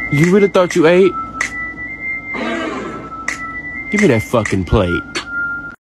You really thought you ate? Give me that fucking plate.